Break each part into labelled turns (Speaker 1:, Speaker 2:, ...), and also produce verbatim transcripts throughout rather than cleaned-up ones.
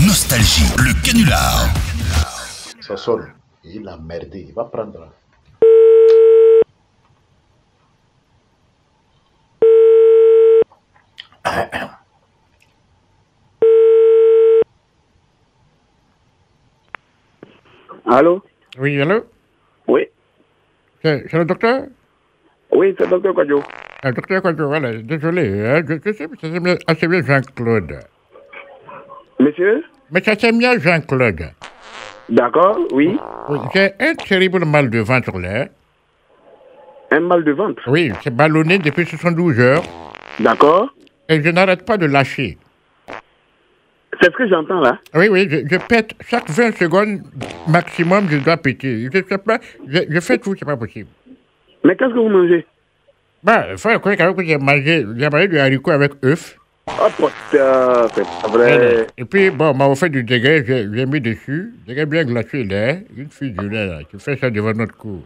Speaker 1: Nostalgie, le canular.
Speaker 2: Ça sonne. Il a merdé. Il va prendre là.
Speaker 3: Allô?
Speaker 4: Oui, allô?
Speaker 3: Oui.
Speaker 4: C'est c'est le docteur?
Speaker 3: Oui, c'est Docteur Quadio.
Speaker 4: Le docteur Kabore, voilà, désolé, hein, je, je sais, mais ça s'aime bien- assez bien Jean-Claude.
Speaker 3: Monsieur?
Speaker 4: Mais ça s'aime bien Jean-Claude.
Speaker 3: D'accord, oui.
Speaker 4: Oui, j'ai un terrible mal de ventre là.
Speaker 3: Un mal de ventre.
Speaker 4: Oui, c'est ballonné depuis soixante-douze heures
Speaker 3: D'accord.
Speaker 4: et je n'arrête pas de lâcher.
Speaker 3: C'est ce que j'entends là.
Speaker 4: Oui, oui, je, je pète chaque vingt secondes maximum, je dois péter. Je sais pas, je, je fais tout, c'est pas possible.
Speaker 3: Mais qu'est-ce que vous mangez?
Speaker 4: Bah, il faut croire quand même que j'ai mangé, j'ai mangé du haricot avec œuf.
Speaker 3: Oh putain, c'est pas vrai.
Speaker 4: Et puis, bon, on m'a offert du déguet, j'ai j'ai mis dessus, déguet bien glacé là, une fille du lait là, qui fait ça devant notre cour.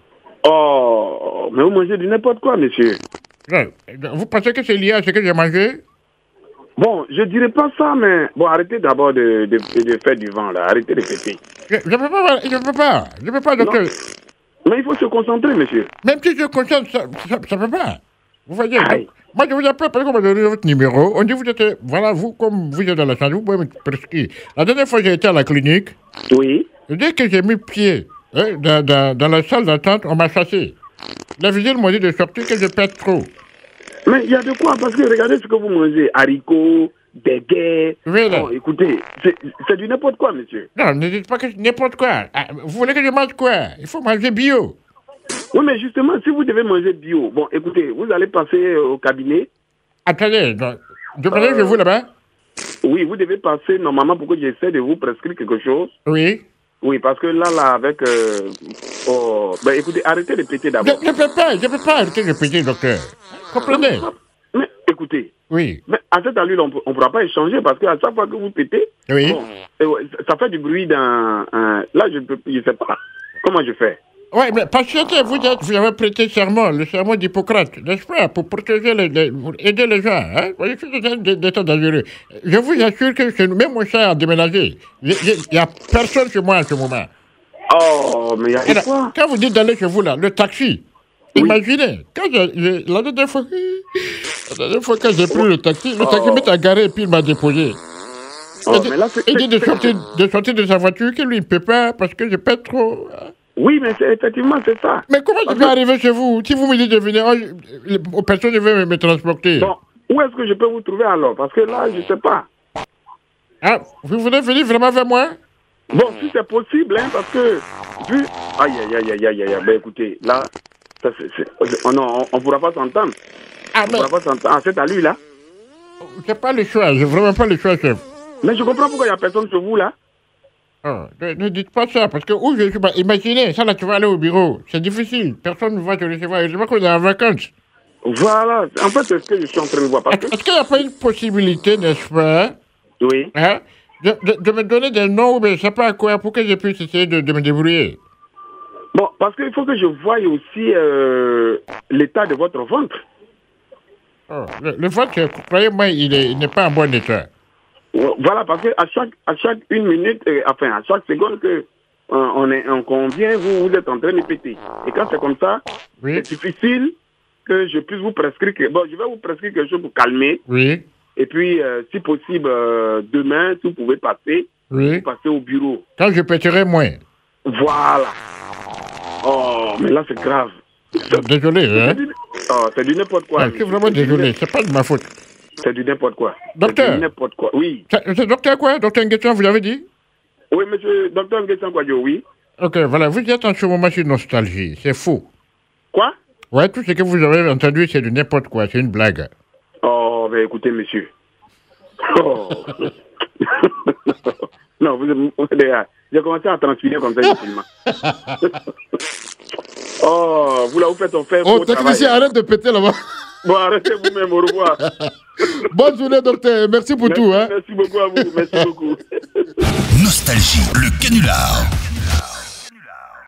Speaker 3: Oh, mais vous mangez du n'importe quoi, monsieur.
Speaker 4: Non, vous pensez que c'est lié à ce que j'ai mangé?
Speaker 3: Bon, je dirais pas ça, mais bon, arrêtez d'abord de, de, de faire du vent là. Arrêtez de péter.
Speaker 4: Je ne peux pas, je peux pas, je peux pas, docteur.
Speaker 3: Mais il faut se concentrer, monsieur.
Speaker 4: Même si je concentre, ça ne peut pas. Vous voyez,
Speaker 3: Aïe.
Speaker 4: donc, moi je vous appelle parce qu'on m'a donné votre numéro. On dit vous êtes, voilà, vous, comme vous êtes dans la santé, vous pouvez me prescrire. La dernière fois j'ai été à la clinique,
Speaker 3: Oui.
Speaker 4: dès que j'ai mis pied hein, dans, dans, dans la salle d'attente, on m'a chassé. La visite m'a dit de sortir que je pète trop.
Speaker 3: Mais il y a de quoi, parce que regardez ce que vous mangez. Haricots, déguets.
Speaker 4: Oui, là.
Speaker 3: Bon, écoutez, c'est c'est du n'importe quoi, monsieur.
Speaker 4: Non, ne dites pas que c'est n'importe quoi. Ah, vous voulez que je mange quoi? Il faut manger bio.
Speaker 3: Oui, mais justement, si vous devez manger bio, bon, écoutez, vous allez passer au cabinet.
Speaker 4: Attendez, non, demandez chez vous là-bas?
Speaker 3: Oui, vous devez passer normalement pour que j'essaie de vous prescrire quelque chose.
Speaker 4: Oui.
Speaker 3: Oui, parce que là, là, avec... Euh, oh, ben écoutez, arrêtez de péter
Speaker 4: Je
Speaker 3: d'abord.
Speaker 4: ne peux pas, je ne peux pas arrêter de péter, docteur. Comprenez?
Speaker 3: Mais écoutez,
Speaker 4: Oui.
Speaker 3: mais à cette allure, on ne pourra pas échanger parce qu'à chaque fois que vous pétez,
Speaker 4: Oui.
Speaker 3: bon, euh, ouais, ça fait du bruit dans... un- là, je ne je sais pas. Comment je fais?
Speaker 4: Oui, mais patientez, vous, êtes, vous avez prêté serment, le serment d'Hippocrate, n'est-ce pas, pour protéger les, les- pour aider les gens, hein? Vous voyez, c'est des, des temps dangereux. Je vous assure que chez nous, même mon chat a déménagé. Il n'y a personne chez moi en ce moment.
Speaker 3: Oh, mais il y a
Speaker 4: Alors,
Speaker 3: de quoi?
Speaker 4: quand vous dites d'aller chez vous, là, le taxi,
Speaker 3: Oui.
Speaker 4: imaginez, quand j'ai- j'ai- la dernière fois, la dernière fois quand j'ai pris le taxi, le taxi m'est garé et puis il m'a déposé.
Speaker 3: Oh,
Speaker 4: il
Speaker 3: mais là, c'est...
Speaker 4: il dit de
Speaker 3: c'est-
Speaker 4: sortir, de sortir de sa voiture, que lui, il ne peut pas, parce que je pète trop.
Speaker 3: Oui, mais c'est- effectivement, c'est ça.
Speaker 4: Mais comment je
Speaker 3: Parce
Speaker 4: vais
Speaker 3: que-
Speaker 4: arriver chez vous? Si vous me dites de venir, oh, je- les personnes ne veulent me, me transporter.
Speaker 3: Bon, où est-ce que je peux vous trouver alors? Parce que là, je ne sais pas.
Speaker 4: Ah, vous voulez venir vraiment vers moi?
Speaker 3: Bon, si c'est possible, hein, parce que... Vu... Aïe, aïe, aïe, aïe, aïe, aïe, ben écoutez, là, ça, c'est, c'est- oh, non, on ne pourra pas s'entendre.
Speaker 4: Ah,
Speaker 3: On
Speaker 4: mais
Speaker 3: ne pourra pas s'entendre. À cette allure, là.
Speaker 4: j'ai pas le choix, j'ai vraiment pas le choix, chef.
Speaker 3: Mais je comprends pourquoi il n'y a personne sur vous, là.
Speaker 4: Oh, ne, ne dites pas ça, parce que où je suis pas. Imaginez, ça là, tu vas aller au bureau. C'est difficile, personne ne va te recevoir. Je sais pas qu'on est en vacances.
Speaker 3: Voilà. En fait, c'est ce que je suis en train de voir. Parce que...
Speaker 4: Est-ce qu'il n'y a pas une possibilité, n'est-ce pas,
Speaker 3: Oui.
Speaker 4: hein, de, de, de me donner des noms, mais je sais pas quoi, pour que je puisse essayer de, de me débrouiller?
Speaker 3: Bon, parce qu'il faut que je voie aussi euh, l'état de votre ventre.
Speaker 4: Oh, le, le ventre, croyez-moi, il est- il n'est pas en bon état.
Speaker 3: Voilà, parce qu'à chaque, à chaque une minute, euh, enfin, à chaque seconde que euh, on, est, on convient, vous, vous êtes en train de péter. Et quand c'est comme ça,
Speaker 4: Oui.
Speaker 3: c'est difficile que je puisse vous prescrire. que- Bon, je vais vous prescrire quelque chose pour calmer.
Speaker 4: Oui,
Speaker 3: Et puis, euh, si possible, euh, demain, si vous pouvez passer,
Speaker 4: oui.
Speaker 3: vous passez au bureau.
Speaker 4: Quand je péterai moins.
Speaker 3: Voilà. Oh, mais là, c'est grave.
Speaker 4: Désolé,
Speaker 3: C'est
Speaker 4: hein?
Speaker 3: du, oh, c'est du n'importe quoi.
Speaker 4: Ah, je suis vraiment désolé, c'est pas de ma faute.
Speaker 3: C'est du n'importe quoi.
Speaker 4: Docteur.
Speaker 3: C'est du n'importe quoi. Oui.
Speaker 4: C'est c'est docteur quoi? Docteur Nguessan, vous avez dit?
Speaker 3: Oui, monsieur, docteur Nguessan Kwadjo, oui.
Speaker 4: Ok, voilà, vous êtes en ce moment sur Nostalgie, c'est faux.
Speaker 3: Quoi?
Speaker 4: Ouais, tout ce que vous avez entendu, c'est du n'importe quoi, c'est une blague.
Speaker 3: Oh, ben écoutez, monsieur. Oh. Non, vous êtes... J'ai commencé à transpirer comme ça, effectivement. Oh, vous là, vous faites ton fait.
Speaker 5: Oh, technicien, arrête de péter là-bas.
Speaker 3: Bon, arrêtez vous-même, au revoir.
Speaker 5: Bonne journée, docteur. Merci pour
Speaker 3: Merci,
Speaker 5: tout. Hein.
Speaker 3: merci beaucoup à vous, merci beaucoup.
Speaker 1: Nostalgie, le canular.